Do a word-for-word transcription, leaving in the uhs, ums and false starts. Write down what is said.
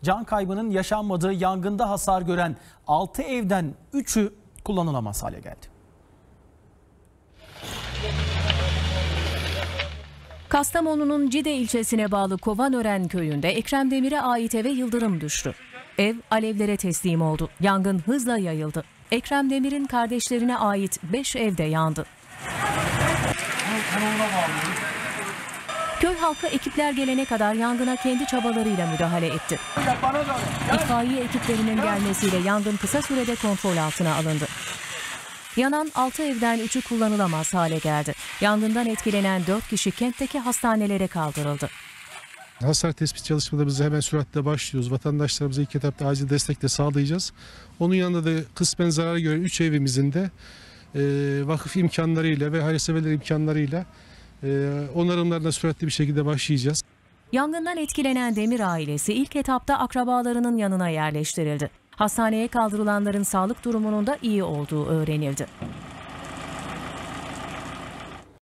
Can kaybının yaşanmadığı yangında hasar gören altı evden üçü kullanılamaz hale geldi. Kastamonu'nun Cide ilçesine bağlı Kovanören köyünde Ekrem Demir'e ait eve yıldırım düştü. Ev alevlere teslim oldu. Yangın hızla yayıldı. Ekrem Demir'in kardeşlerine ait beş evde yandı. Köy halkı ekipler gelene kadar yangına kendi çabalarıyla müdahale etti. İtfaiye ekiplerinin gelmesiyle yangın kısa sürede kontrol altına alındı. Yanan altı evden üçü kullanılamaz hale geldi. Yangından etkilenen dört kişi kentteki hastanelere kaldırıldı. Hasar tespit çalışmalarımıza hemen süratle başlıyoruz. Vatandaşlarımıza ilk etapta acil destek de sağlayacağız. Onun yanında da kısmen zarar gören üç evimizin de e, vakıf imkanlarıyla ve hayırseverler imkanlarıyla e, onarımlarına süratli bir şekilde başlayacağız. Yangından etkilenen Demir ailesi ilk etapta akrabalarının yanına yerleştirildi. Hastaneye kaldırılanların sağlık durumunun da iyi olduğu öğrenildi.